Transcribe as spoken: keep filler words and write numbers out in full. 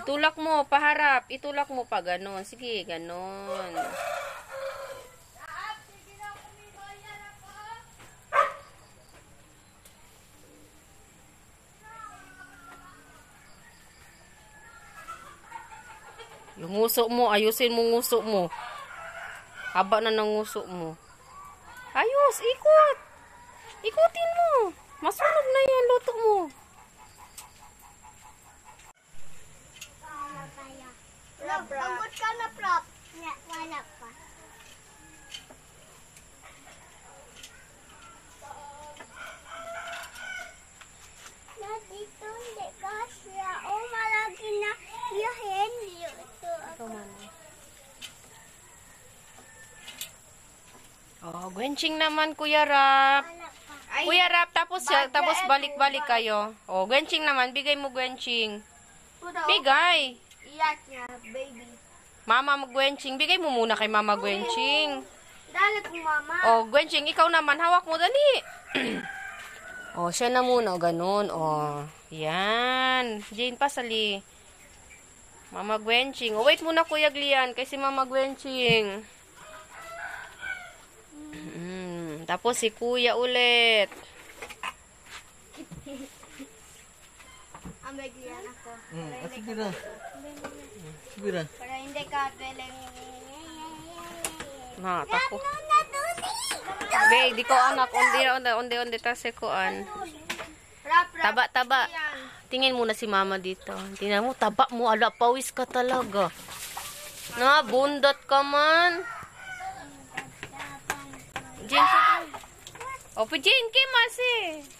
Itulak mo, paharap. Itulak mo pa, ganon. Sige, ganon. Yung nguso mo, ayusin mo nguso mo. Haba na ng nguso mo. Ayos, ikot. Ikutin mo. Masunog na yan, luto mo. Pagod ka na, prop. Wala pa. Na dito, hindi kasya. O, malagi na yahin. Ito. Oh, gwenching naman, Kuya Rap. Ay, Kuya Rap, tapos, tapos balik-balik kayo. Oh, gwenching naman. Bigay mo, gwenching. Bigay. iyak niya, baby. Mama Gwenching, bigay mo muna kay Mama Gwenching. Dali po, mama. Oh, Gwenching, ikaw naman, hawak mo, dali. Oh, siya na muna, ganun. Oh, yan. Jane, pasali. Mama Gwenching. Oh, wait muna, Kuya Glian, kasi Mama Gwenching. Mm, tapos si Kuya ulit. Ang bigyan ako. Hmm, at sige na. Sige na. Para hindi ka galing. Na, tako. Ano na tusi? Be, di ko anak. Undi, undi, undi, undi, tase ko an. Rap, rap. Taba, taba. Tingin muna si Mama dito. Tingnan mo, taba mo. Ala, pawis ka talaga. Na, bundat ka man. Jane, sa O, pa Jane, kay Masi.